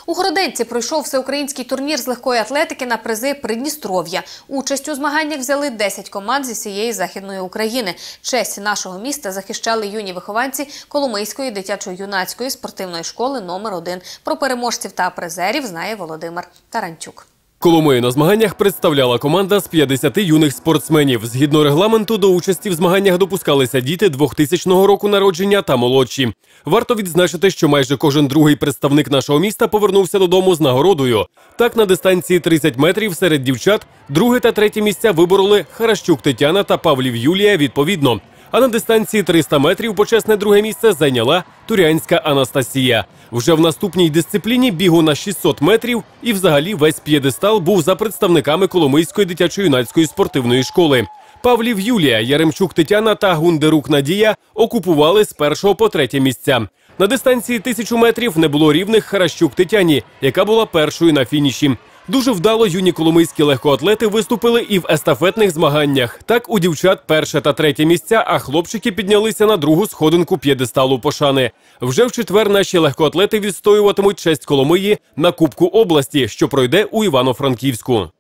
У Городенці пройшов всеукраїнський турнір з легкої атлетики на призи Придністров'я. Участь у змаганнях взяли 10 команд зі всієї Західної України. Честь нашого міста захищали юні вихованці Коломийської дитячо-юнацької спортивної школи номер 1. Про переможців та призерів знає Володимир Таранчук. Коломию на змаганнях представляла команда з 50 юних спортсменів. Згідно регламенту, до участі в змаганнях допускалися діти 2000 року народження та молодші. Варто відзначити, що майже кожен другий представник нашого міста повернувся додому з нагородою. Так, на дистанції 30 метрів серед дівчат друге та третє місця вибороли Харащук Тетяна та Павлів Юлія відповідно. А на дистанції 300 метрів почесне друге місце зайняла Турянська Анастасія. Вже в наступній дисципліні бігу на 600 метрів і взагалі весь п'єдестал був за представниками Коломийської дитячо-юнацької спортивної школи. Павлів Юлія, Яремчук Тетяна та Гундерук Надія окупували з 1 по 3 місця. На дистанції 1000 метрів не було рівних Харащук Тетяні, яка була першою на фініші. Дуже вдало юні коломийські легкоатлети виступили і в естафетних змаганнях. Так, у дівчат перше та третє місця, а хлопчики піднялися на другу сходинку п'єдесталу пошани. Вже в четвер наші легкоатлети відстоюватимуть честь Коломиї на Кубку області, що пройде у Івано-Франківську.